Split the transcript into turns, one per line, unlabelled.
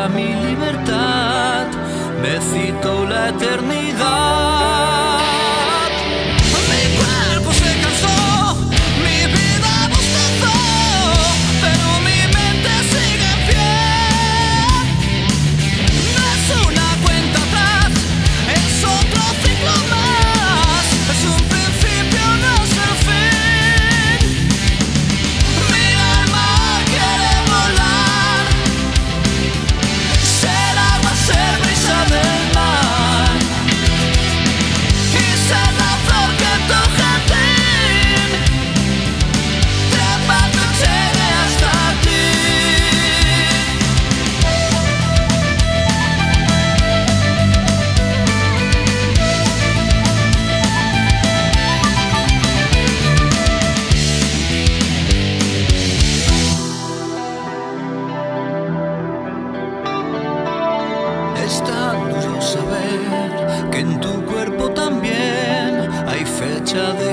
para mi libertad, me citó la eternidad. Mi cuerpo se cansó, mi vida bostezó, pero mi mente sigue en pie. No es una cuenta atrás, es otro ciclo más, es un principio, no es el fin. Mi alma quiere volar, ser agua, ser brisa del mar, y ser la flor que en tu jardín trepando llegue hasta ti. Es tan duro saber que en tu cuerpo también hay fecha de